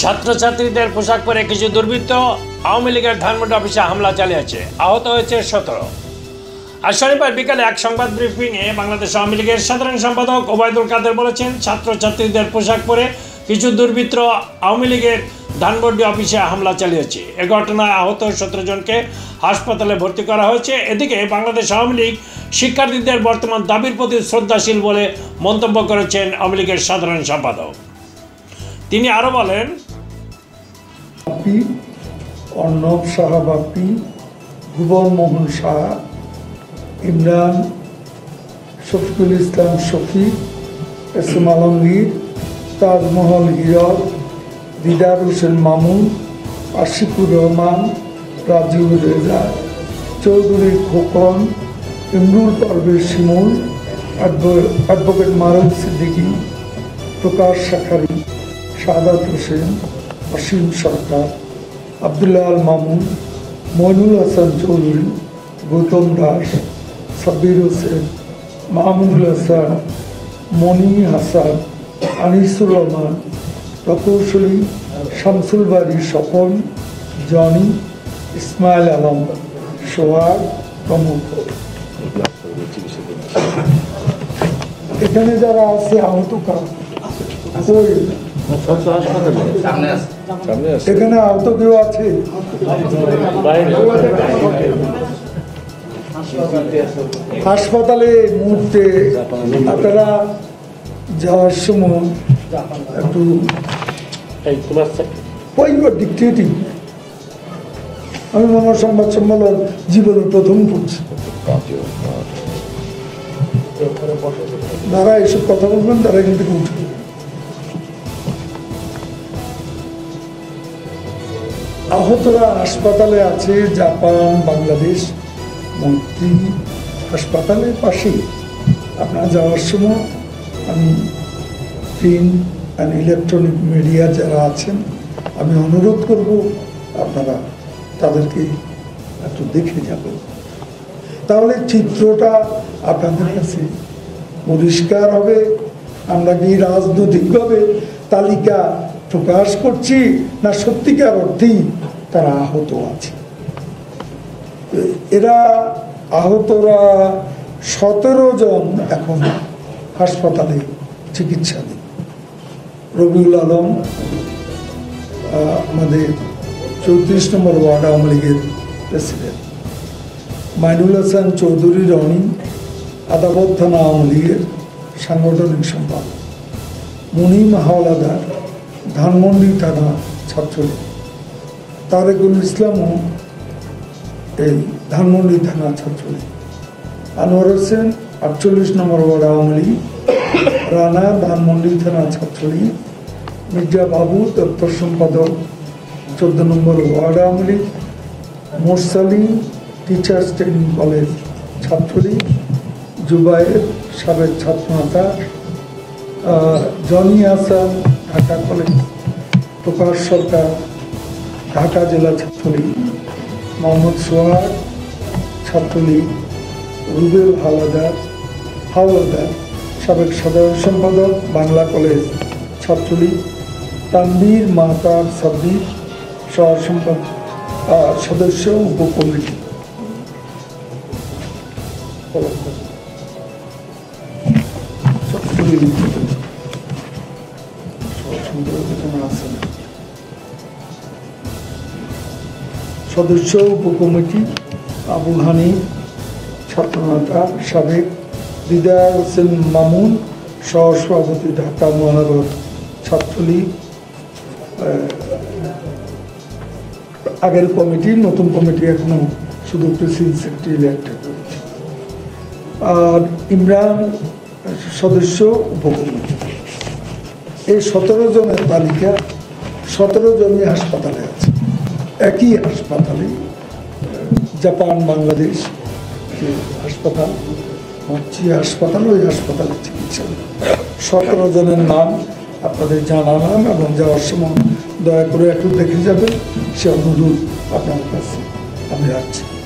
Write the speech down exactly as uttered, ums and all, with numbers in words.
ছাত্রছাত্রীদের পোশাক পরে কিছু দুর্বৃত্ত আওয়ামী লীগের ধানমন্ডি অফিসে হামলা চালিয়েছে, আহত হয়েছে সতেরো। আজ শনিবার বিকালে এক সংবাদ ব্রিফিংয়ে বাংলাদেশ আওয়ামী লীগের সাধারণ সম্পাদক ওবায়দুল কাদের বলেছেন, ছাত্রছাত্রীদের পোশাক পরে কিছু দুর্বৃত্ত আওয়ামী লীগের ধানমন্ডি অফিসে হামলা চালিয়েছে। এ ঘটনায় আহত সতেরো জনকে হাসপাতালে ভর্তি করা হয়েছে। এদিকে বাংলাদেশ আওয়ামী লীগ শিক্ষার্থীদের বর্তমান দাবির প্রতি শ্রদ্ধাশীল বলে মন্তব্য করেছেন আওয়ামী লীগের সাধারণ সম্পাদক। তিনি আরও বলেন, Arnab Saha Bappi, Bhuban Mohan Saha, Imran, Shafiqul Islam Shafiq, S M Alamgir, Tajmahal Hirak, Didar Hossain Mamun, Ashikur Rahman, Rajiur Reza, Chowdhury Khokon, Imrul Parvez Shimul, advocate Maruf Siddiqui, Prakash Shakhari, Sadat Hossain, Asim Sarkar, Abdullah Al Mamun, Mainul Hasan Chowdhury, Gautam Das, Sabbir Hossain, Mahmudul Hasan, Moni Hasan, Anisur Rahman, প্রকৌশলী শামসুল বাড়ি স্বপন, জনি, ইসমাইল আলম, সোহাগ প্রমুখ। এখানে যারা আছে আহত কার এখানে আহত কেউ আছে? হাসপাতালে মুহূর্তে আপনারা যাওয়ার সময় একটু ডিকটেটিভ, আমি মনে হয় সংবাদ সম্মেলন জীবনের প্রথম করছি, যারা এসব কথা বলবেন তারা কিন্তু উঠবে। আহতরা হাসপাতালে আছে জাপান বাংলাদেশ মন্ত্রী হাসপাতালের পাশেই। আপনারা যাওয়ার সময় আমি প্রিন্ট অ্যান্ড ইলেকট্রনিক মিডিয়া যারা আছেন আমি অনুরোধ করব আপনারা তাদেরকে একটু দেখে যাবেন, তাহলে চিত্রটা আপনাদের কাছে পরিষ্কার হবে। আমরা কি রাজনৈতিকভাবে তালিকা প্রকাশ করছি না সত্যিকার অর্থেই তারা আহত আছে? এরা আহতরা সতেরো জন এখন হাসপাতালে চিকিৎসাধীন। রবিউল আলম আমাদের চৌত্রিশ নম্বর ওয়ার্ড আওয়ামী লীগের প্রেসিডেন্ট, মাইনুল হাসান চৌধুরী রনি আদাবত থানা আওয়ামী লীগের সাংগঠনিক সম্পাদক, মুনিম হাওলাদার ধানমন্ডি থানা ছাত্রলীগ, তারেকুল ইসলামও এই ধানমন্ডি থানা ছাত্রলীগ, আনোয়ার হোসেন আটচল্লিশ নম্বর ওয়ার্ড আওয়ামী লীগ, রানা ধানমন্ডি থানা ছাত্রলীগ, মির্জা বাবু দপ্তর সম্পাদক চোদ্দ number ward Awami League, Morsalim teachers training college Chhatra League, Jubair সাবেক ছাত্রনেতা, জনি হাসান ঢাকা কলেজ, প্রকাশ সরকার ঢাকা জেলা ছাত্রলীগ, মোহাম্মদ সোহাগ ছাত্রলীগ, রুবেল হাওলাদার হাওলাদার সাবেক সাধারণ সম্পাদক বাংলা কলেজ ছাত্রলীগ, তানভীর মাহতাব সাব্বির সহ সম্পাদক সদস্য উপকমিটি। সদস্য উপকমিটি আবুল হানি ছাত্রনেতা সাবেক, দিদার হোসেন মামুন সহসভাপতি ঢাকা মহানগর ছাত্রলীগ, আগের কমিটি, নতুন কমিটি এখনো শুধু প্রেসিডেন্ট সেক্রেটারি ইলেক্টেড করেছে। আর ইমরান সদস্য উপকমিটি। এই সতেরো জনের তালিকা, সতেরো জনই হাসপাতালে আছে, একই হাসপাতালে, জাপান বাংলাদেশ হাসপাতাল, মঞ্চি হাসপাতাল, ওই হাসপাতালে চিকিৎসা। সতেরো জনের নাম আপনাদের জানালাম এবং যাওয়ার সময় দয়া করে একটু দেখে যাবেন, সে অনুরোধ আপনার কাছে আমি রাখছি।